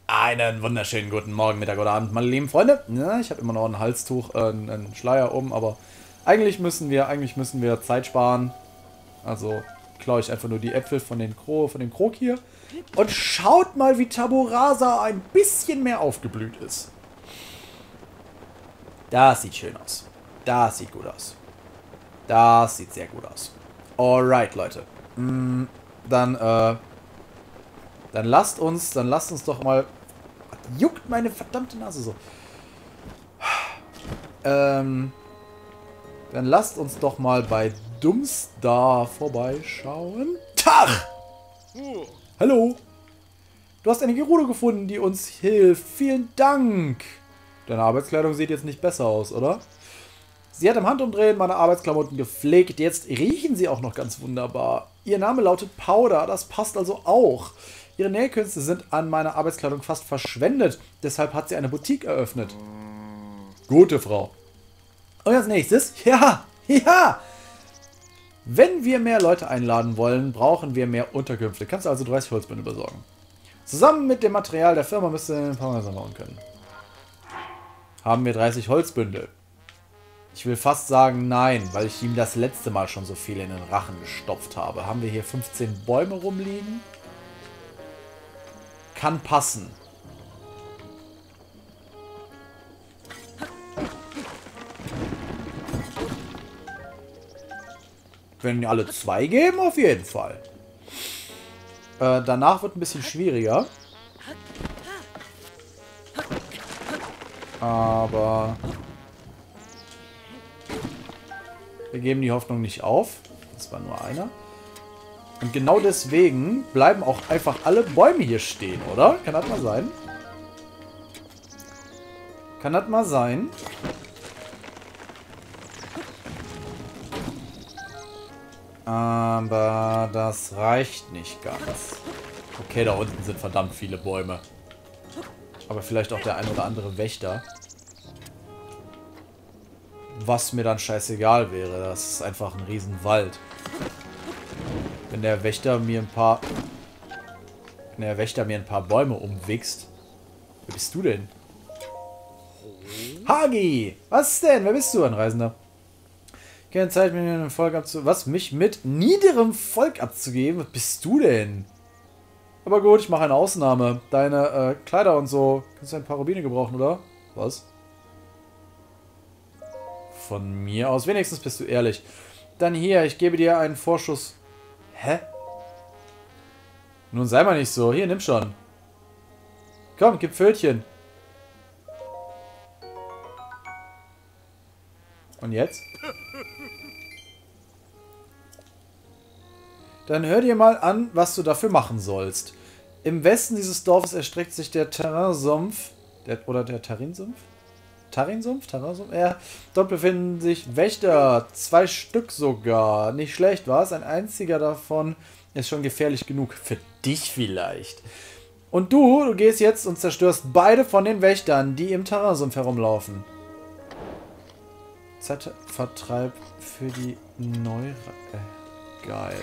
Einen wunderschönen guten Morgen, Mittag oder Abend, meine lieben Freunde. Ja, ich habe immer noch ein Halstuch, einen Schleier um, aber eigentlich müssen wir Zeit sparen. Also klaue ich einfach nur die Äpfel von dem Krog hier. Und schaut mal, wie Taborasa ein bisschen mehr aufgeblüht ist. Das sieht schön aus. Das sieht gut aus. Das sieht sehr gut aus. Alright, Leute. Dann, dann lasst uns doch mal... Juckt meine verdammte Nase so. Dann lasst uns doch mal bei Dumpstar vorbeischauen. Tag! Hallo! Du hast eine Gerudo gefunden, die uns hilft. Vielen Dank! Deine Arbeitskleidung sieht jetzt nicht besser aus, oder? Sie hat im Handumdrehen meine Arbeitsklamotten gepflegt. Jetzt riechen sie auch noch ganz wunderbar. Ihr Name lautet Powder, das passt also auch. Ihre Nähkünste sind an meiner Arbeitskleidung fast verschwendet. Deshalb hat sie eine Boutique eröffnet. Gute Frau. Und als nächstes, ja. Wenn wir mehr Leute einladen wollen, brauchen wir mehr Unterkünfte. Kannst du also 30 Holzbündel besorgen. Zusammen mit dem Material der Firma müsst ihr ein paar Häuser bauen können. Haben wir 30 Holzbündel? Ich will fast sagen nein, weil ich ihm das letzte Mal schon so viel in den Rachen gestopft habe. Haben wir hier 15 Bäume rumliegen? Kann passen. Wenn alle 2 geben, auf jeden Fall. Danach wird ein bisschen schwieriger. Aber wir geben die Hoffnung nicht auf. Das war nur einer. Und genau deswegen bleiben auch einfach alle Bäume hier stehen, oder? Kann das mal sein? Kann das mal sein? Aber das reicht nicht ganz. Okay, da unten sind verdammt viele Bäume. Aber vielleicht auch der ein oder andere Wächter. Was mir dann scheißegal wäre. Das ist einfach ein Riesenwald. Wenn der Wächter mir ein paar Bäume umwichst. Wer bist du denn? Hagi! Was denn? Wer bist du, ein Reisender? Keine Zeit, mir ein Volk abzugeben. Was? Mich mit niederem Volk abzugeben? Was bist du denn? Aber gut, ich mache eine Ausnahme. Deine Kleider und so. Kannst du ein paar Rubine gebrauchen, oder? Was? Von mir aus. Wenigstens bist du ehrlich. Dann hier, ich gebe dir einen Vorschuss. Hä? Nun sei mal nicht so. Hier, nimm schon. Komm, gib Pfötchen. Und jetzt? Dann hör dir mal an, was du dafür machen sollst. Im Westen dieses Dorfes erstreckt sich der Terrainsumpf. Oder der Tarinsumpf? Tarinsumpf? Terrainsumpf? Ja. Dort befinden sich Wächter. 2 Stück sogar. Nicht schlecht, was? Ein einziger davon ist schon gefährlich genug. Für dich vielleicht. Und du gehst jetzt und zerstörst beide von den Wächtern, die im Terrainsumpf herumlaufen. Zeitvertreib für die geil.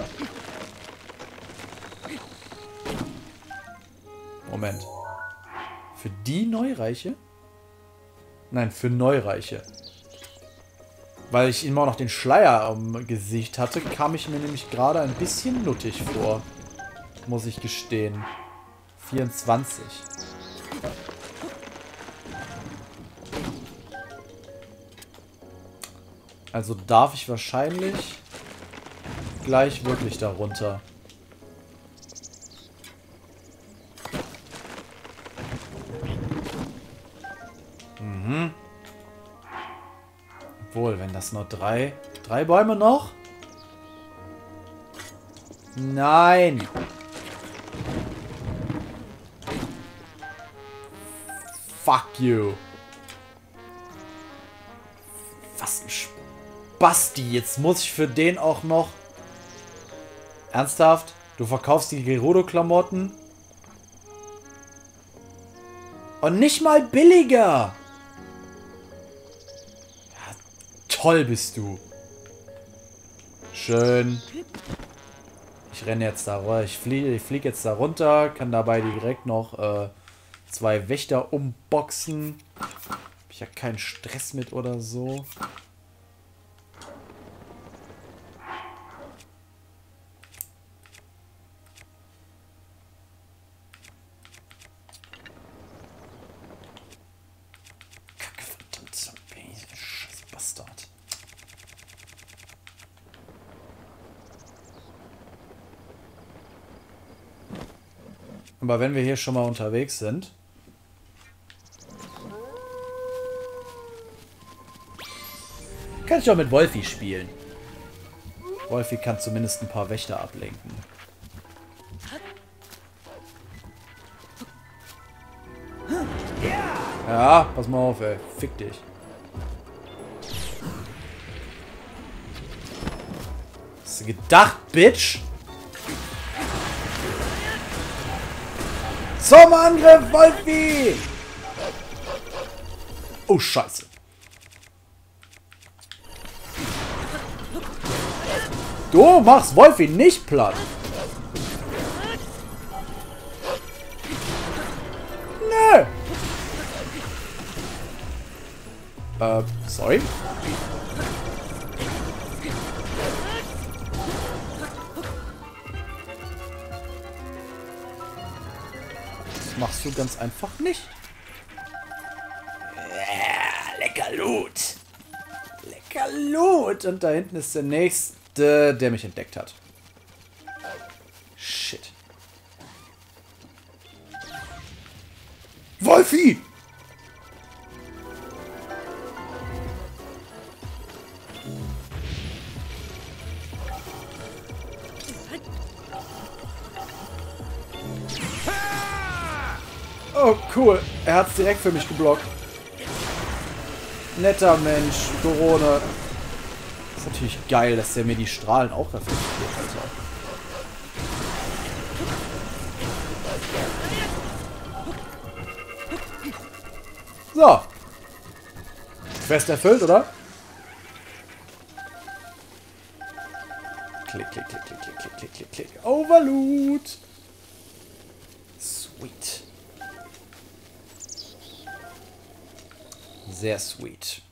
Moment. Für die Neureiche? Nein, für Neureiche. Weil ich immer noch den Schleier am Gesicht hatte, kam ich mir nämlich gerade ein bisschen nuttig vor. Muss ich gestehen. 24. Also darf ich wahrscheinlich gleich wirklich darunter. Mhm. Obwohl, wenn das nur 3 Bäume noch? Nein! Fuck you! Was ein Basti, jetzt muss ich für den auch noch... Ernsthaft? Du verkaufst die Gerudo-Klamotten? Und nicht mal billiger! Ja, toll bist du. Schön. Ich renne jetzt da runter. Ich fliege jetzt da runter, kann dabei direkt noch 2 Wächter umboxen. Hab ich ja keinen Stress mit oder so. Kacke, verdammter scheiß Bastard. Aber wenn wir hier schon mal unterwegs sind... kann ich auch mit Wolfi spielen. Wolfi kann zumindest ein paar Wächter ablenken. Ja, pass mal auf, ey. Fick dich. Hast du gedacht, Bitch? Zum Angriff, Wolfi! Oh, Scheiße. Du machst Wolfi nicht platt. Nö. Sorry. Das machst du ganz einfach nicht. Lecker Loot. Lecker Loot. Und da hinten ist der nächste, der mich entdeckt hat. Shit. Wolfi! Oh, cool. Er hat es direkt für mich geblockt. Netter Mensch, Corona. Ist natürlich geil, dass der mir die Strahlen auch reflektiert, Alter. So. Quest erfüllt, oder? Klick, klick, klick, klick, klick, klick, klick, klick, klick. Overloot. Sweet. Sehr sweet.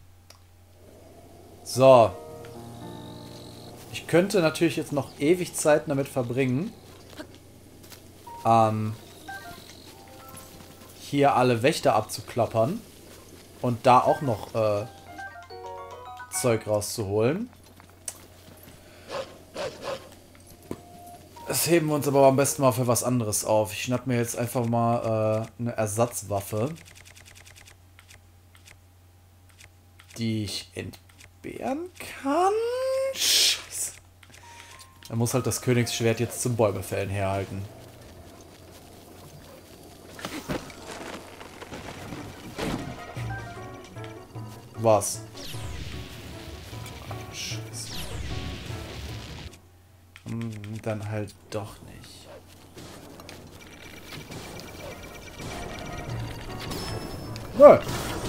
So. Ich könnte natürlich jetzt noch ewig Zeit damit verbringen, hier alle Wächter abzuklappern und da auch noch Zeug rauszuholen. Das heben wir uns aber am besten mal für was anderes auf. Ich schnapp mir jetzt einfach mal eine Ersatzwaffe, die ich entbehren kann. Scheiße. Da muss halt das Königsschwert jetzt zum Bäumefällen herhalten. Was? Oh, Scheiße. Dann halt doch nicht. Nö.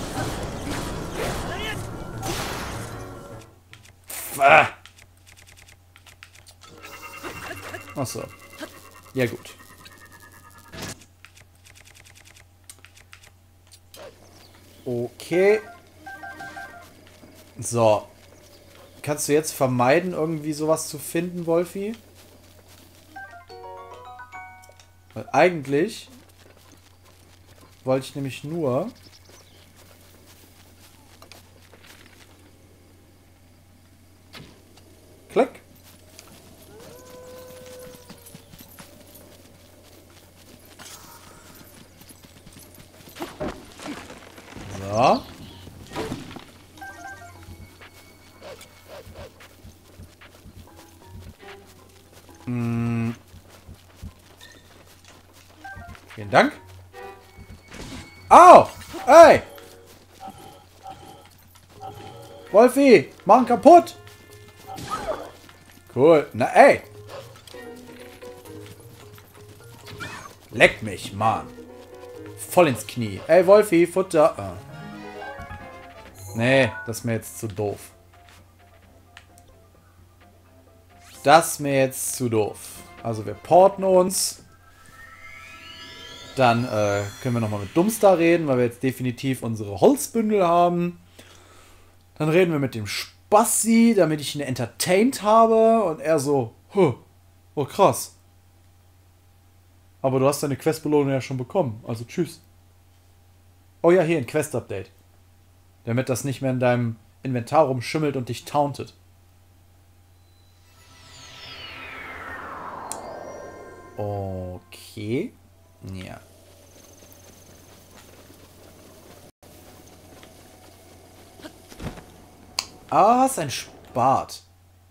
Achso. Ja, gut. Okay. So. Kannst du jetzt vermeiden, irgendwie sowas zu finden, Wolfi? Weil eigentlich wollte ich nämlich nur... Klick. So. Vielen Dank. Au! Ey! Wolfi, mach ihn kaputt! Cool. Na ey! Leck mich, Mann. Voll ins Knie. Ey, Wolfi, Futter. Ah. Nee, das ist mir jetzt zu doof. Das ist mir jetzt zu doof. Also wir porten uns Dann können wir nochmal mit Dumpstar reden, weil wir jetzt definitiv unsere Holzbündel haben. Dann reden wir mit dem Spassi, damit ich ihn entertained habe. Und er so, oh krass. Aber du hast deine Questbelohnung ja schon bekommen, also tschüss. Oh ja, hier ein Quest-Update. Damit das nicht mehr in deinem Inventar rumschimmelt und dich tauntet. Okay. Ja. Ah, ist ein Spat.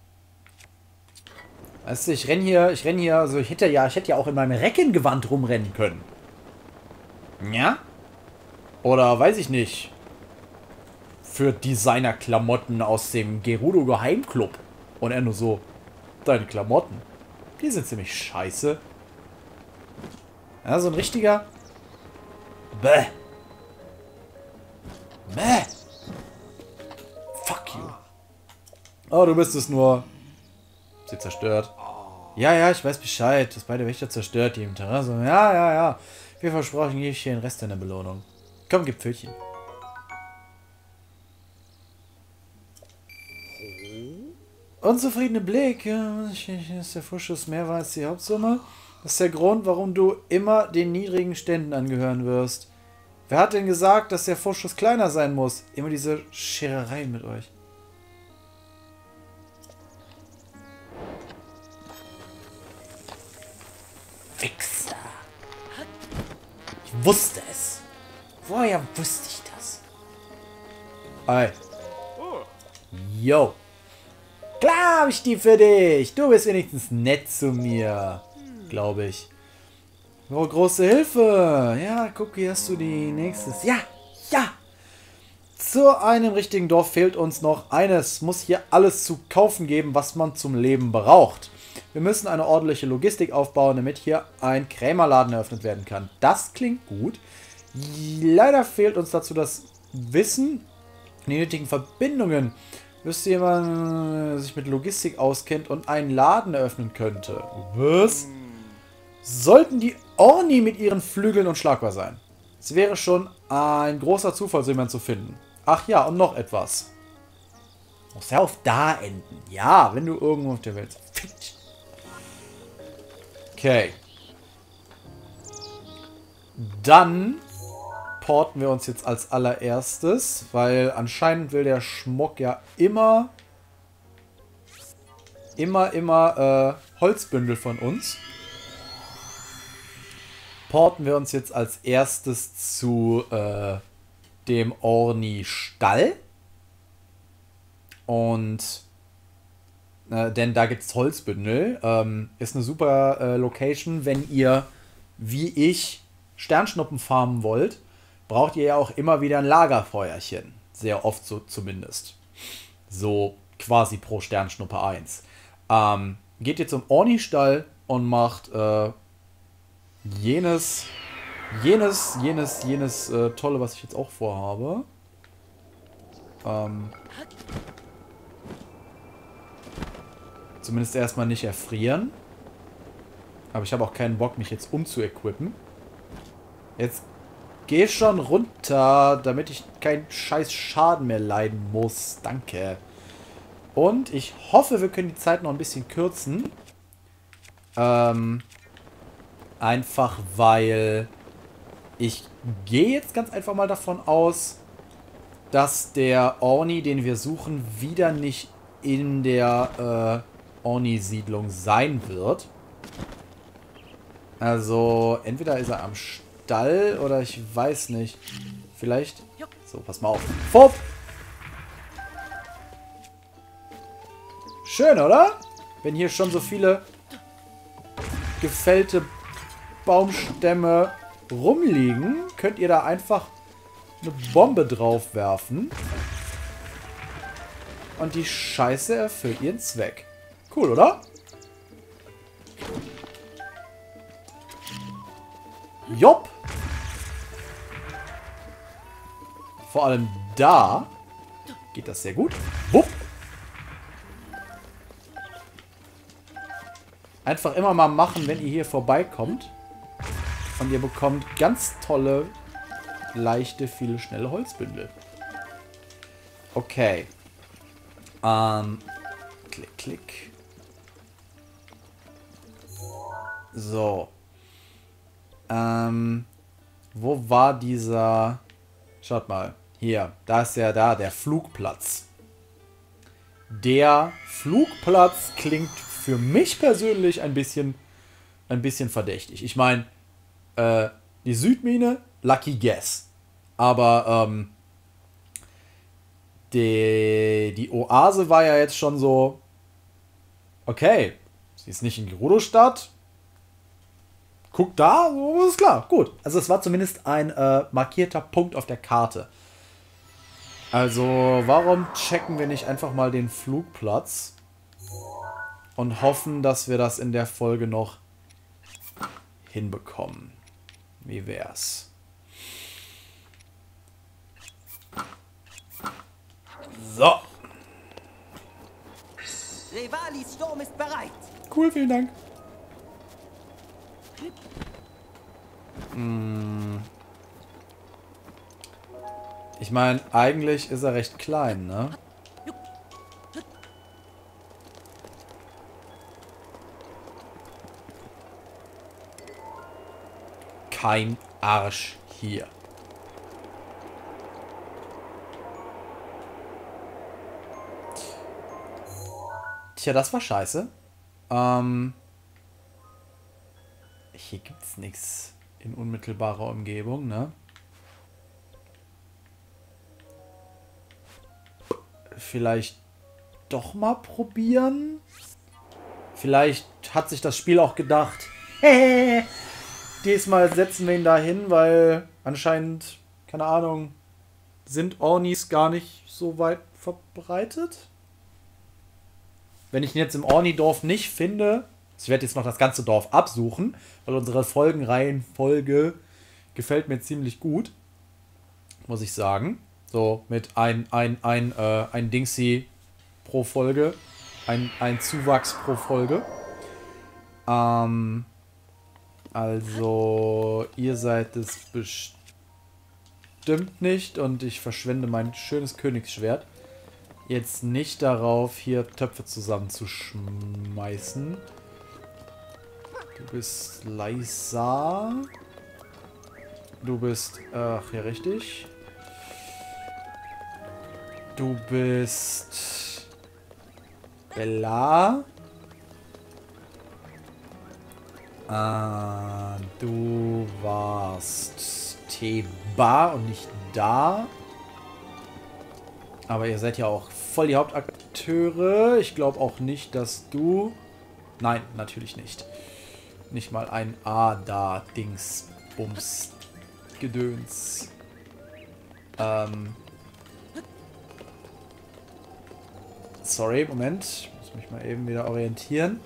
Weißt du, ich renn hier, also ich hätte ja auch in meinem Reckengewand rumrennen können. Ja? Oder weiß ich nicht. Für Designer-Klamotten aus dem Gerudo Geheimclub. Und er nur so, deine Klamotten, die sind ziemlich scheiße. Ja, so ein richtiger... Bäh. Bäh. Fuck you. Oh, du bist es nur. Sie zerstört. Ja, ich weiß Bescheid. Das beide Wächter zerstört, die im Terrasse. Ja. Wie versprochen, gebe ich hier den Rest deiner Belohnung. Komm, gib Pfötchen. Unzufriedene Blick. Ist der Vorschuss mehr war als die Hauptsumme? Das ist der Grund, warum du immer den niedrigen Ständen angehören wirst. Wer hat denn gesagt, dass der Vorschuss kleiner sein muss? Immer diese Scherereien mit euch. Wichser. Ich wusste es. Woher wusste ich das? Hi. Yo. Klar hab ich die für dich. Du bist wenigstens nett zu mir. Glaube ich. Oh, große Hilfe. Ja, guck, hier hast du die nächstes. Ja. Zu einem richtigen Dorf fehlt uns noch eines. Muss hier alles zu kaufen geben, was man zum Leben braucht. Wir müssen eine ordentliche Logistik aufbauen, damit hier ein Krämerladen eröffnet werden kann. Das klingt gut. Leider fehlt uns dazu das Wissen, die nötigen Verbindungen. Wüsste jemand, der sich mit Logistik auskennt und einen Laden eröffnen könnte. Was? Sollten die Orni mit ihren Flügeln unschlagbar sein. Es wäre schon ein großer Zufall, so jemanden zu finden. Ach ja, und noch etwas. Muss ja auf da enden. Ja, wenn du irgendwo auf der Welt bist. Okay. Dann porten wir uns jetzt als allererstes, weil anscheinend will der Schmock ja immer Holzbündel von uns. Porten wir uns jetzt als erstes zu dem Orni-Stall. Und denn da gibt es Holzbündel. Ist eine super Location, wenn ihr, wie ich, Sternschnuppen farmen wollt. Braucht ihr ja auch immer wieder ein Lagerfeuerchen. Sehr oft so zumindest. So quasi pro Sternschnuppe 1. Geht ihr zum Orni-Stall und macht jenes Tolle, was ich jetzt auch vorhabe. Zumindest erstmal nicht erfrieren. Aber ich habe auch keinen Bock, mich jetzt umzuequippen. Jetzt geh schon runter, damit ich keinen scheiß Schaden mehr leiden muss. Danke. Und ich hoffe, wir können die Zeit noch ein bisschen kürzen. Einfach weil ich gehe jetzt ganz einfach mal davon aus, dass der Orni, den wir suchen, wieder nicht in der Orni-Siedlung sein wird. Also, entweder ist er am Stall oder ich weiß nicht. Vielleicht... So, pass mal auf. Fop! Schön, oder? Wenn hier schon so viele gefällte Baumstämme rumliegen, könnt ihr da einfach eine Bombe drauf werfen. Und die Scheiße erfüllt ihren Zweck. Cool, oder? Jopp. Vor allem da geht das sehr gut. Wupp. Einfach immer mal machen, wenn ihr hier vorbeikommt. Und ihr bekommt ganz tolle, leichte, viele schnelle Holzbündel. Okay. Klick, klick. So. Wo war dieser... Schaut mal. Hier. Da ist ja der Flugplatz. Der Flugplatz klingt für mich persönlich ein bisschen verdächtig. Ich meine, die Südmine, lucky guess. Aber die Oase war ja jetzt schon so, okay, sie ist nicht in Gerudo-Stadt. Guck da, so ist klar, gut. Also es war zumindest ein markierter Punkt auf der Karte. Also warum checken wir nicht einfach mal den Flugplatz und hoffen, dass wir das in der Folge noch hinbekommen. Wie wär's? So. Revalis Sturm ist bereit. Cool, vielen Dank. Ich meine, eigentlich ist er recht klein, ne? Kein Arsch hier. Tja, das war scheiße. Hier gibt's nichts in unmittelbarer Umgebung, ne? Vielleicht doch mal probieren? Vielleicht hat sich das Spiel auch gedacht, diesmal setzen wir ihn da hin, weil anscheinend, keine Ahnung, sind Ornis gar nicht so weit verbreitet. Wenn ich ihn jetzt im Orni-Dorf nicht finde, ich werde jetzt noch das ganze Dorf absuchen, weil unsere Folgenreihenfolge gefällt mir ziemlich gut, muss ich sagen. So, mit ein Dingsy pro Folge, ein Zuwachs pro Folge. Also, ihr seid es bestimmt nicht und ich verschwende mein schönes Königsschwert jetzt nicht darauf, hier Töpfe zusammenzuschmeißen. Du bist Leisa. Du bist, ach ja, richtig. Du bist Bella. Du warst Teba und nicht da. Aber ihr seid ja auch voll die Hauptakteure. Ich glaube auch nicht, dass du... Nein, natürlich nicht. Nicht mal ein A-Da-Dings, Bums, Gedöns. Sorry, Moment. Ich muss mich mal eben wieder orientieren.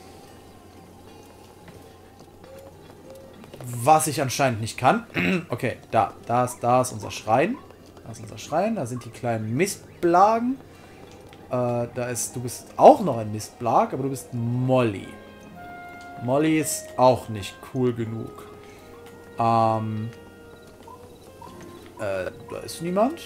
Was ich anscheinend nicht kann. Okay, da ist unser Schrein. Da ist unser Schrein. Da sind die kleinen Mistblagen. Du bist auch noch ein Mistblag, aber du bist Molly. Molly ist auch nicht cool genug. Da ist niemand.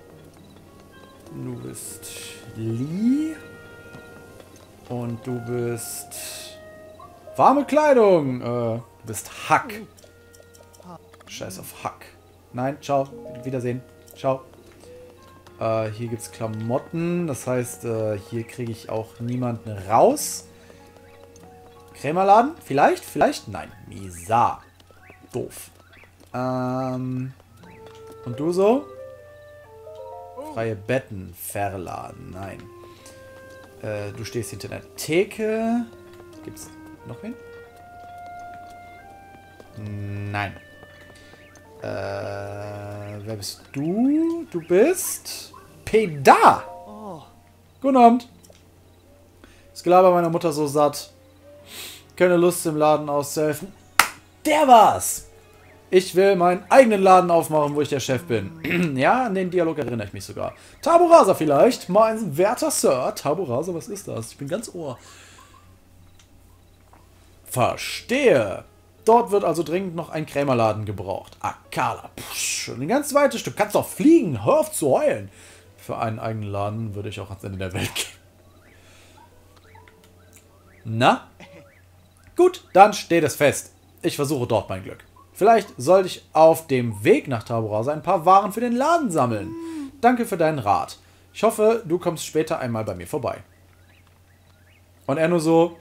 Du bist Lee. Und du bist... Warme Kleidung. Du bist Huck. Scheiß auf Huck. Nein, ciao. Wiedersehen. Ciao. Hier gibt es Klamotten. Das heißt, hier kriege ich auch niemanden raus. Krämerladen? Vielleicht? Vielleicht? Nein. Misa. Doof. Und du so? Freie Betten. Verladen. Nein. Du stehst hinter der Theke. Gibt's noch wen? Nein. Wer bist du? Du bist... Peda! Oh. Guten Abend. Das Gelaber meiner Mutter so satt. Keine Lust im Laden auszuhelfen. Der war's! Ich will meinen eigenen Laden aufmachen, wo ich der Chef bin. Ja, an den Dialog erinnere ich mich sogar. Taburasa vielleicht? Mein werter Sir. Taburasa, was ist das? Ich bin ganz Ohr. Verstehe. Dort wird also dringend noch ein Krämerladen gebraucht. Akala. Ein ganz weites Stück. Kannst doch fliegen. Hör auf zu heulen. Für einen eigenen Laden würde ich auch ans Ende der Welt gehen. Na? Gut, dann steht es fest. Ich versuche dort mein Glück. Vielleicht sollte ich auf dem Weg nach Taborasa ein paar Waren für den Laden sammeln. Danke für deinen Rat. Ich hoffe, du kommst später einmal bei mir vorbei. Und er nur so...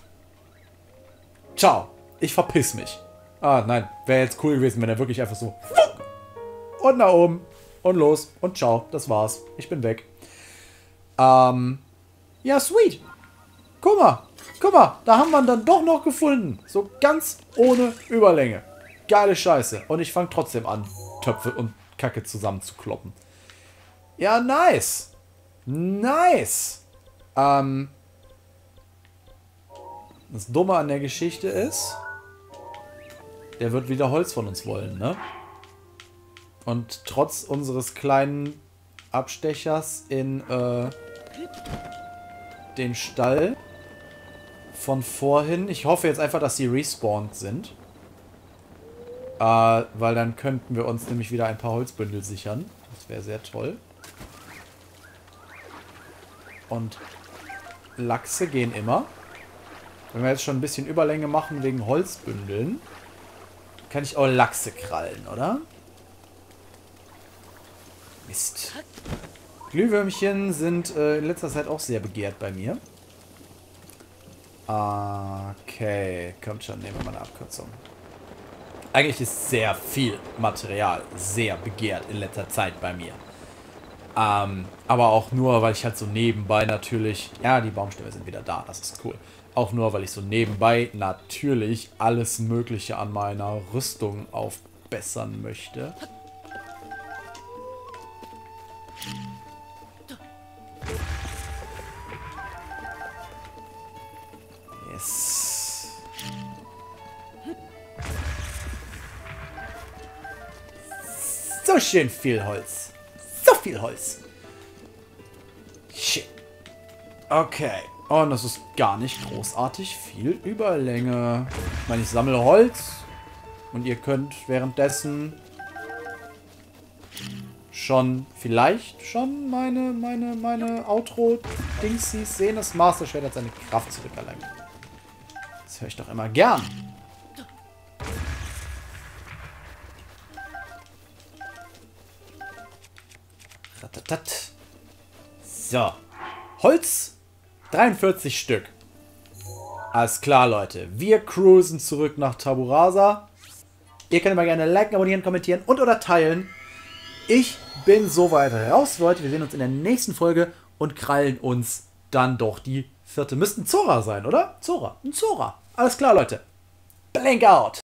Ciao, ich verpiss mich. Ah, nein, wäre jetzt cool gewesen, wenn er wirklich einfach so... Und nach oben. Und los. Und ciao, das war's. Ich bin weg. Ja, sweet. Guck mal, da haben wir ihn dann doch noch gefunden. So ganz ohne Überlänge. Geile Scheiße. Und ich fange trotzdem an, Töpfe und Kacke zusammenzukloppen. Ja, nice. Nice. Das Dumme an der Geschichte ist, der wird wieder Holz von uns wollen, ne? Und trotz unseres kleinen Abstechers in den Stall von vorhin, ich hoffe jetzt einfach, dass sie respawned sind. Weil dann könnten wir uns nämlich wieder ein paar Holzbündel sichern. Das wäre sehr toll. Und Lachse gehen immer. Wenn wir jetzt schon ein bisschen Überlänge machen wegen Holzbündeln, kann ich auch Lachse krallen, oder? Mist. Glühwürmchen sind in letzter Zeit auch sehr begehrt bei mir. Okay, kommt schon, nehmen wir mal eine Abkürzung. Eigentlich ist sehr viel Material sehr begehrt in letzter Zeit bei mir. Aber auch nur, weil ich halt so nebenbei natürlich... Ja, die Baumstämme sind wieder da, das ist cool. Auch nur, weil ich so nebenbei natürlich alles Mögliche an meiner Rüstung aufbessern möchte. Yes. So schön viel Holz. So viel Holz. Shit. Okay. Und das ist gar nicht großartig viel Überlänge. Ich meine, ich sammle Holz. Und ihr könnt währenddessen vielleicht schon meine Outro-Dingsies sehen. Das Master Schwert hat seine Kraft zurückerlangt. Das höre ich doch immer gern. So. Holz. 43 Stück. Alles klar, Leute. Wir cruisen zurück nach Taborasa. Ihr könnt immer gerne liken, abonnieren, kommentieren und oder teilen. Ich bin soweit raus, Leute. Wir sehen uns in der nächsten Folge und krallen uns dann doch die 4. Müssten Zora sein, oder? Zora. Ein Zora. Alles klar, Leute. Blink out.